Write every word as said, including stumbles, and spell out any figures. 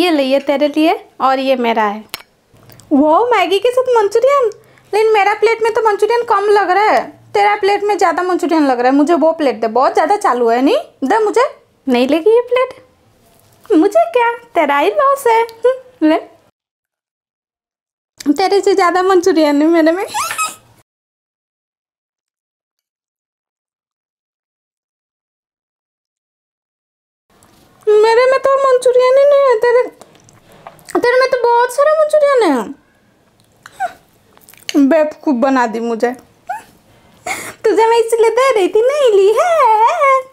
ये ले, ये तेरे लिए और ये मेरा है। वो मैगी के साथ मंचूरियन, लेकिन मेरा प्लेट में तो मंचूरियन कम लग रहा है, तेरा प्लेट में ज़्यादा मंचूरियन लग रहा है। मुझे वो प्लेट दे, बहुत ज़्यादा चालू है। नहीं दे, मुझे नहीं लेगी ये प्लेट। मुझे क्या, तेरा ही लॉस है। ले, तेरे से ज़्यादा मंचूरियन है मेरे में। मेरे में तो मंचूरियन ही नहीं है, तेरे तेरे में तो बहुत सारा मंचूरियन है। बेवकूफ़ बना दी मुझे। तुझे मैं इसलिए दे रही थी, नहीं ली है।